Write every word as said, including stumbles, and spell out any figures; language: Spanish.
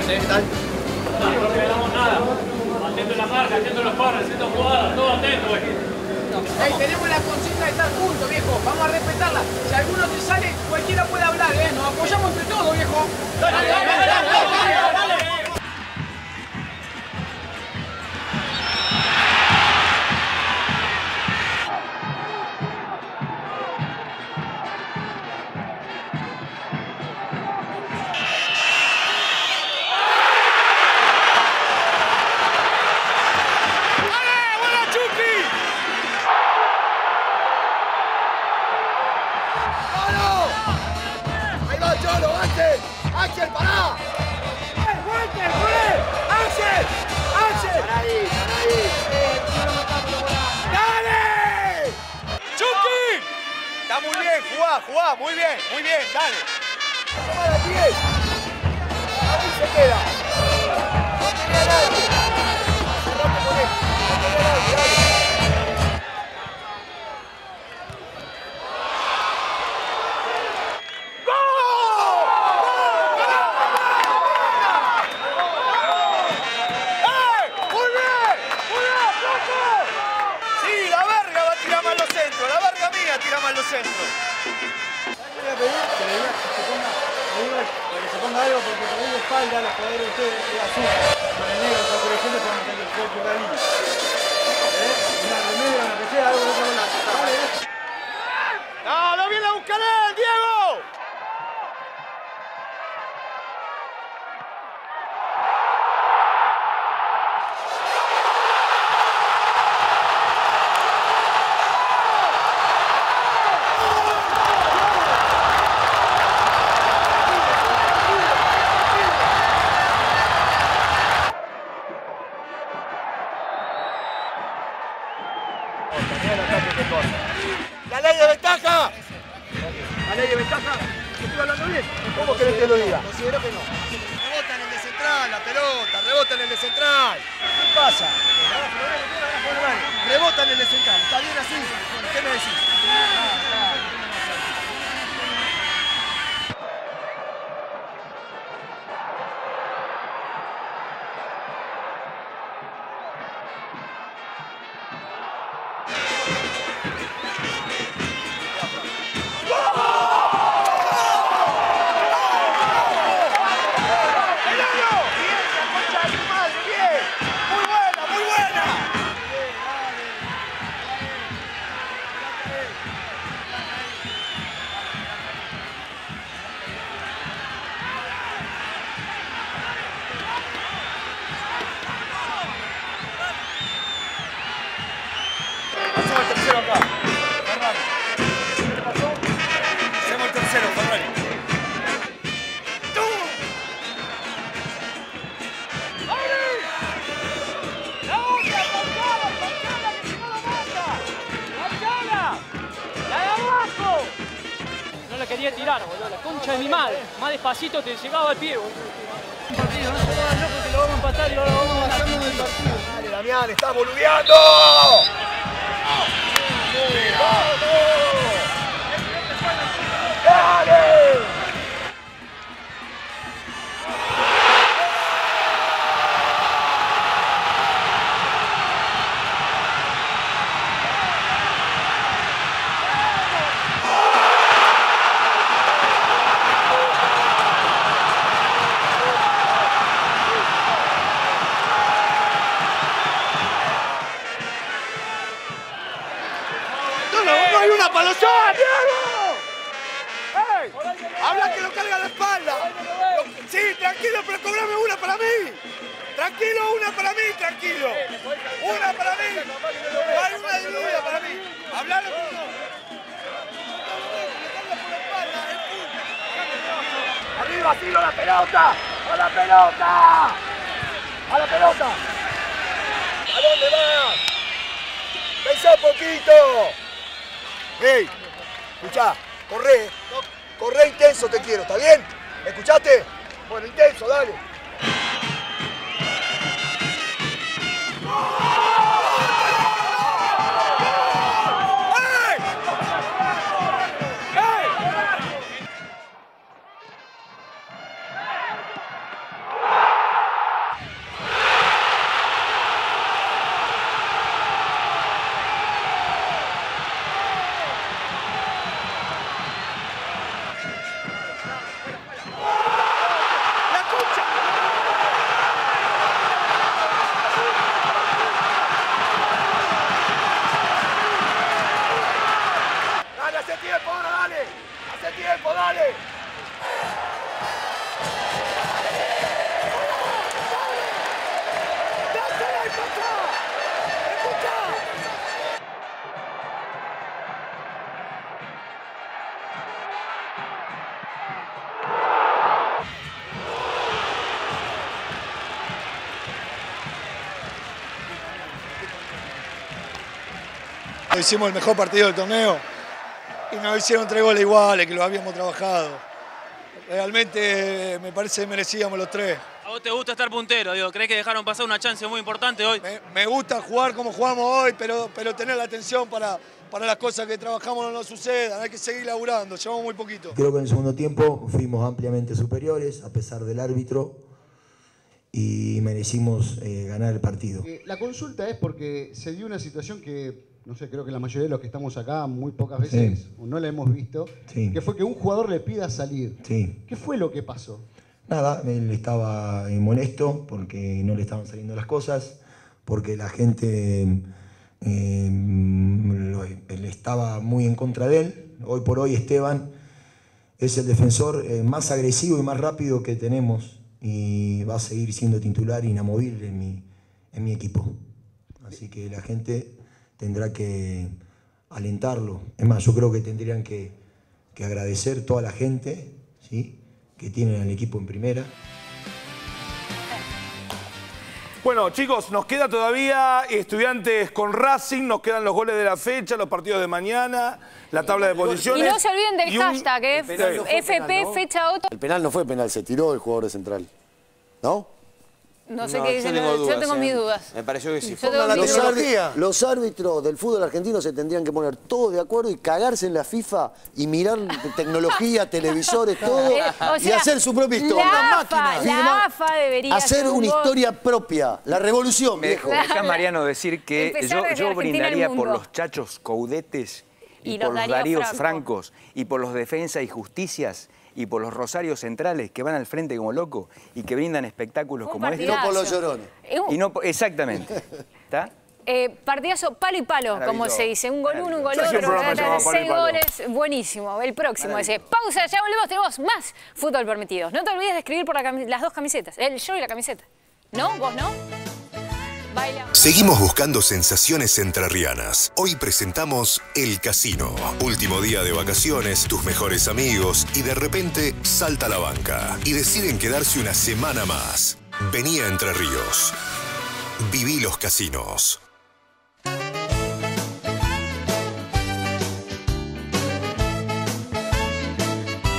¿eh? ¿Qué tal? No revelamos nada. Atento en la marca, atento en los corners, haciendo jugadas, todo atento, güey. Hey, tenemos la consigna de estar juntos, viejo. Vamos a respetarla. Si alguno te sale, cualquiera puede hablar, ¿eh? Nos apoyamos entre todos, viejo. ¡Dale, dale, dale, dale, dale, dale! ¡Ángel, pará! ¡Walter, corre! ¡Ángel! ¡Ángel! ¡Pará ahí, pará ahí! ¡Dale! ¡Chucky! Está muy bien, jugá, jugá, muy bien, muy bien, dale. Toma la diez. Ahí se queda. No tenía a nadie. Cerrate con él. No tenía a nadie, dale. Tira mal los centros. Le voy a pedir que le diga que se ponga, le diga que se ponga algo porque por ahí de espalda los jugadores de ustedes es azul. Con el negro está corrigiendo se van a meter el cuerpo de la línea. ¿Eh? Una remedia, una que sea, algo de esa bola. Vale. ¡No, no viene a buscar él, Diego! ¡La ley de ventaja! ¿La ley de ventaja? ¿Estoy hablando bien? ¿Cómo querés que lo diga? Considero que no. Rebota en el de central, la pelota, rebota en el de central. ¿Qué pasa? Rebota en el de central. ¿Está bien así? ¿Qué me decís? Hacemos el tercero acá. Ferrari. ¿Qué pasó? Hacemos el tercero, Ferrari. ¡Tú! ¡Ari! ¡La otra! ¡Pancala! ¡Pancala! ¡Que si no la mata! ¡Pancala! ¡La de abajo! No la quería tirar, boludo. La concha de mi madre. Más despacito te llegaba al pie, boludo. Un partido, no se vayan locos que lo vamos a empatar y ahora vamos a ganar del partido. Dale, Damián, estás boludeando. ¡Dale! ¡No hay una palosada, Diego! ¡Ey! ¡Habla que lo carga a la espalda! Lo- Sí, tranquilo, pero cobrame una para mí. Tranquilo, una para mí, tranquilo. Una para mí. Hay una diluida para mí. Hablalo con uno. ¡Arriba, Silo, la pelota! ¡A la pelota! ¡A la pelota! ¿A dónde vas? ¡Pensá un poquito! ¡Ey! Escuchá, corre, corre intenso te quiero, ¿está bien? ¿Me escuchaste? Bueno, intenso, dale. ¡Ey! ¡Ey! dale. ¡Dásela y pasá! ¡Escuchá! Hicimos el mejor partido del torneo y nos hicieron tres goles iguales que lo habíamos trabajado. Realmente me parece que merecíamos los tres. ¿A vos te gusta estar puntero? Digo, ¿crees que dejaron pasar una chance muy importante hoy? Me, me gusta jugar como jugamos hoy, pero, pero tener la atención para, para las cosas que trabajamos no nos sucedan. Hay que seguir laburando, llevamos muy poquito. Creo que en el segundo tiempo fuimos ampliamente superiores a pesar del árbitro y merecimos eh, ganar el partido. Eh, la consulta es porque se dio una situación que, no sé, creo que la mayoría de los que estamos acá muy pocas veces sí. no la hemos visto, sí. que fue que un jugador le pida salir. Sí. ¿Qué fue lo que pasó? Nada, él estaba molesto porque no le estaban saliendo las cosas, porque la gente eh, lo, él estaba muy en contra de él. Hoy por hoy Esteban es el defensor eh, más agresivo y más rápido que tenemos y va a seguir siendo titular inamovible en mi, en mi equipo. Así que la gente tendrá que alentarlo. Es más, yo creo que tendrían que, que agradecer toda la gente, ¿sí?, que tienen al equipo en primera. Bueno, chicos, nos queda todavía Estudiantes con Racing, nos quedan los goles de la fecha, los partidos de mañana, la tabla de posiciones. Y no se olviden del hashtag, ¿eh? No F P, ¿no? fecha otra. El penal no fue penal, se tiró el jugador de Central, ¿no? No sé no, qué dicen, yo tengo, dudas, yo tengo eh. mis dudas. Me pareció que sí. Yo tengo los, mis árbitros, los árbitros del fútbol argentino se tendrían que poner todos de acuerdo y cagarse en la FIFA y mirar tecnología, televisores, todo, eh, o sea, y hacer su propia historia. La AFA, la AFA debería hacer una historia propia, la revolución, Me viejo. Deja Mariano decir que yo, yo brindaría por los Chachos Coudetes y, y por los Daríos Franco. Francos y por los Defensa y Justicias y por los Rosarios Centrales que van al frente como locos y que brindan espectáculos como este. Y no por los llorones. Y no, exactamente. ¿Está? Eh, partidazo palo y palo, como se dice. Un gol uno, un gol otro. Seis goles, buenísimo. El próximo ese. Pausa, ya volvemos, tenemos más fútbol permitidos. No te olvides de escribir por la las dos camisetas. El yo y la camiseta. ¿No? ¿Vos no? Baila. Seguimos buscando sensaciones entrerrianas. Hoy presentamos El Casino. Último día de vacaciones, tus mejores amigos y de repente salta la banca y deciden quedarse una semana más. Vení a Entre Ríos. Viví los casinos.